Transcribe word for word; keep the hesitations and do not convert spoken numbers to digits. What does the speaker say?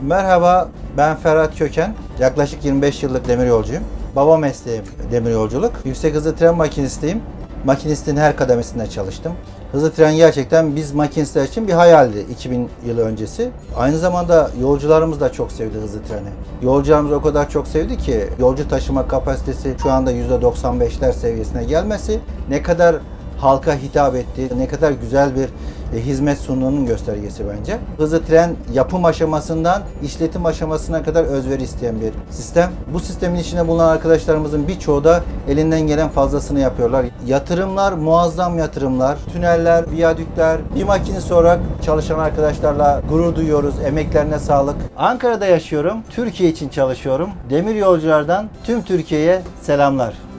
Merhaba, ben Ferhat Köken. Yaklaşık yirmi beş yıllık demiryolcuyum. Baba mesleğim demiryolculuk. Yüksek hızlı tren makinistiyim. Makinistin her kademesinde çalıştım. Hızlı tren gerçekten biz makinistler için bir hayaldi iki bin yıl öncesi. Aynı zamanda yolcularımız da çok sevdi hızlı treni. Yolcularımız o kadar çok sevdi ki yolcu taşıma kapasitesi şu anda yüzde doksan beşler seviyesine gelmesi ne kadar halka hitap ettiği, ne kadar güzel bir e, hizmet sunduğunun göstergesi bence. Hızlı tren yapım aşamasından işletim aşamasına kadar özveri isteyen bir sistem. Bu sistemin içinde bulunan arkadaşlarımızın birçoğu da elinden gelen fazlasını yapıyorlar. Yatırımlar muazzam yatırımlar. Tüneller, viyadükler, bir makinist olarak çalışan arkadaşlarla gurur duyuyoruz. Emeklerine sağlık. Ankara'da yaşıyorum. Türkiye için çalışıyorum. Demir yolculardan tüm Türkiye'ye selamlar.